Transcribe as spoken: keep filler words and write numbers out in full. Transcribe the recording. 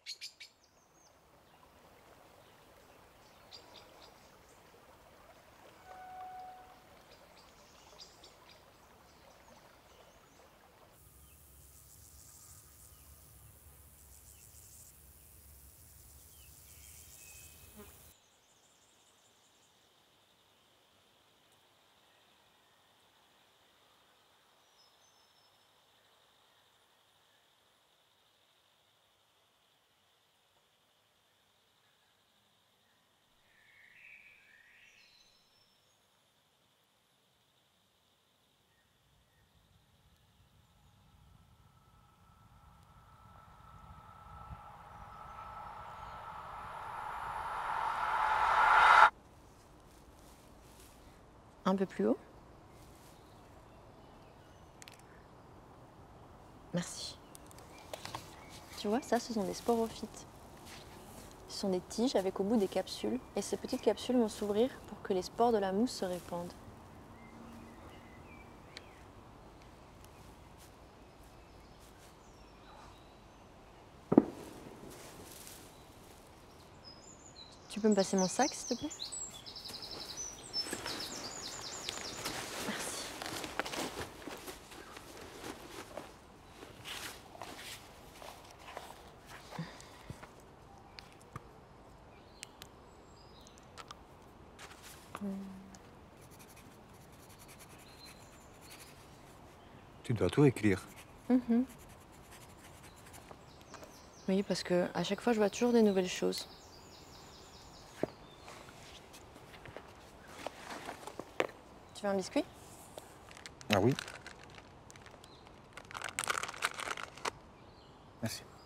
Un peu plus haut. Merci. Tu vois, ça, ce sont des sporophytes. Ce sont des tiges avec au bout des capsules, et ces petites capsules vont s'ouvrir pour que les spores de la mousse se répandent. Tu peux me passer mon sac, s'il te plaît? Merci. Tu dois tout écrire. Mmh. Oui, parce que à chaque fois, je vois toujours des nouvelles choses. Tu veux un biscuit? Ah oui? Merci.